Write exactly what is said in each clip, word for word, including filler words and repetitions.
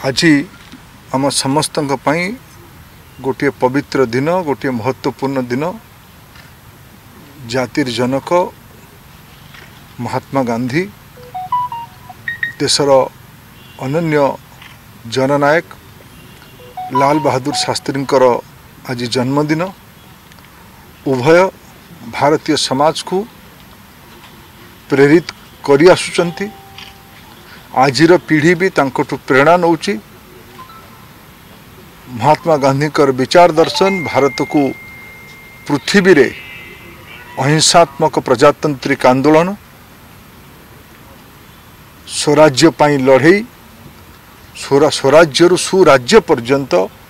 आज आम समस्त गोटे पवित्र दिन गोटे महत्वपूर्ण दिन जातिर जनक महात्मा गांधी देशर अनन्य जननायक लाल बहादुर शास्त्री आज जन्मदिन। उभय भारतीय समाज को प्रेरित करि आसुचंती। आजिर पीढ़ी भी तांकोटु प्रेरणा नौची। महात्मा गांधी कर विचार दर्शन भारत को पृथ्वी रे अहिंसात्मक प्रजातांत्रिक आंदोलन स्वराज्य पाई लड़ई स्वराज्य सुराज्य पर्यंत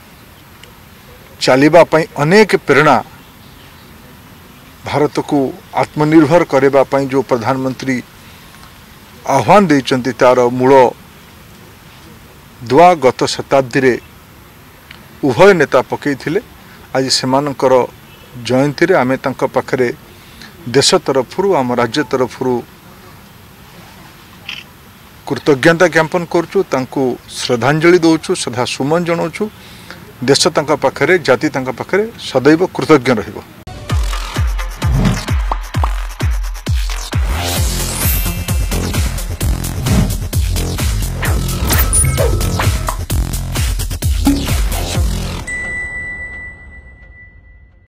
चलिबा पाई अनेक प्रेरणा भारत को आत्मनिर्भर करबा पाई जो प्रधानमंत्री आह्वान देइचंती तार मूल दुआ गत शताब्दी रे उभय नेता पकईथिले। आज सेमानकर जयंती रे आमे तांका पाखरे देश तरफरु आम राज्य तरफरु कृतज्ञता ज्ञापन करचु, तांको श्रद्धांजलि दौचु, श्रद्धा सुमन जनाऊँ। देश तांका पाखरे जाति तांका पाखरे सदैव कृतज्ञ रहिबो।